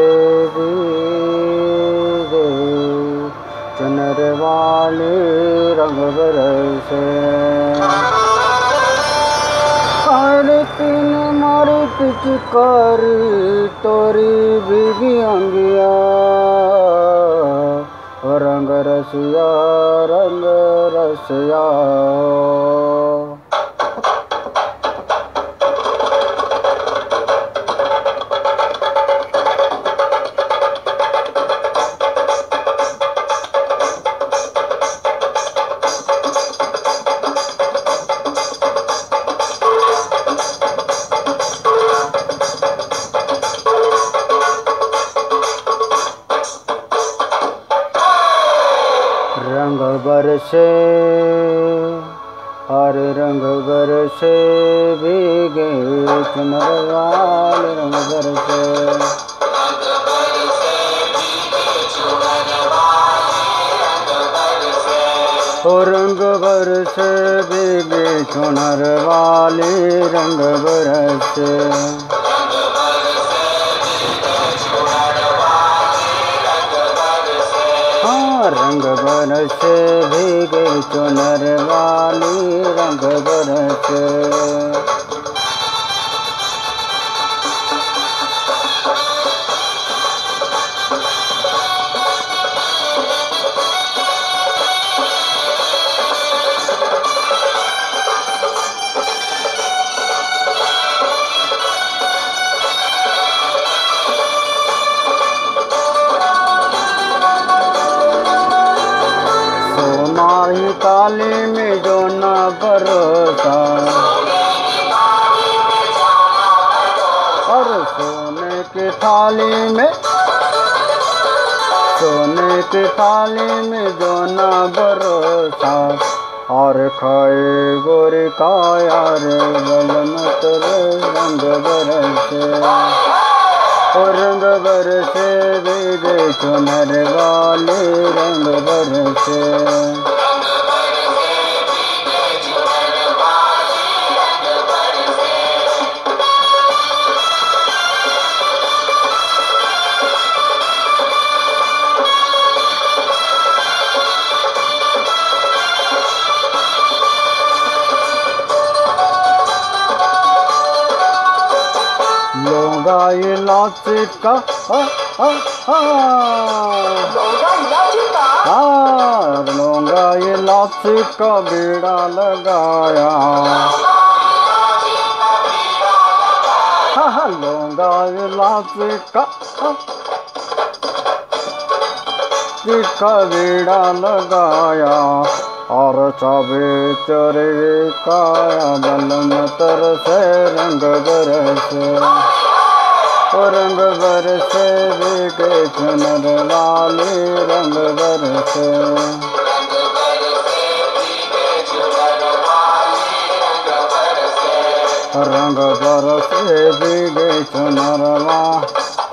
भीगे चुनर वाले रंग बरसे। तीन मारी पिचकारी तोरी भीगी अंगिया रंग रसिया रंग रसिया। रंग बरसे हरे रंग बरसे भीगे चुनर वाले रंग बरसे। ओ रंग बरसे भीगे चुनर वाले रंग बरसे। रंग बरसे भीगे चुनर वाली रंग बरसे। सोनाही ताली में जो न भरोसा और सोने की थाली में जो न भरोसा और खाए गोरी काया रे बलम तेरे रंग बरसे। रंग बरसे भीगे चुनर वाले रंग बरसे। लौंगा इलायची का लौंगा इलायची का बीड़ा लगाया। लौंगा इलायची का बीड़ा लगाया और चाबे चरे काया बलम तरसे रंग बरसे। रंग बरसे भीगे चुनर वाले रंग बरसे। रंग बरसे भीगे चुनर वाले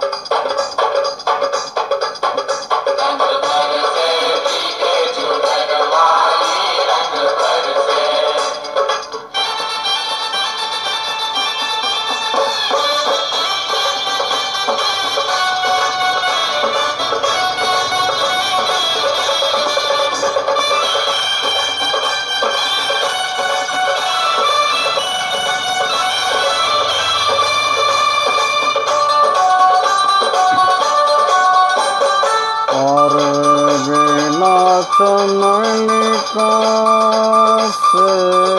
चमनिका से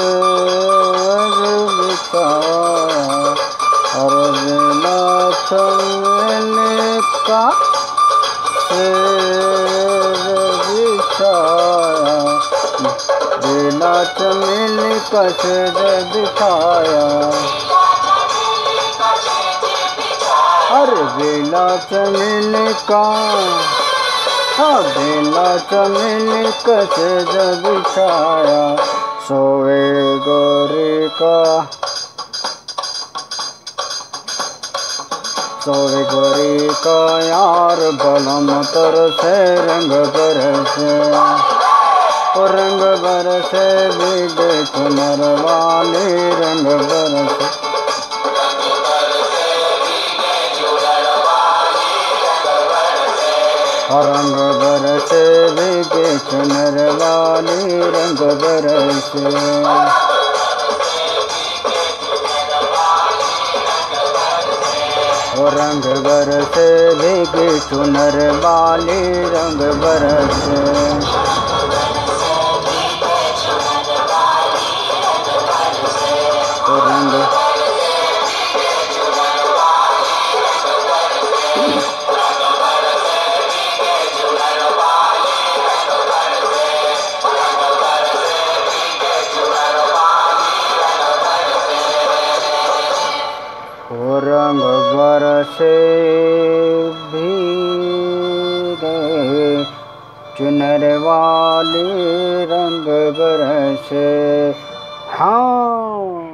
बिछाया और बिना चमनिका से बिछाया बिना चमनिका से बिछाया। अरे बिना चमनिका बिना चमनिका से बिछाया सोए गोरी का यार बलम तरसे रंग बरसे। रंग बरसे भीगे चुनर वाले रंग बरसे। रंग बरसे भीगे चुनर वाली रंग बरसे। रंग बरसे भीगे चुनर वाली रंग बरसे। रंग रंग बरसे भीगे चुनर वाली रंग बरसे। हाँ।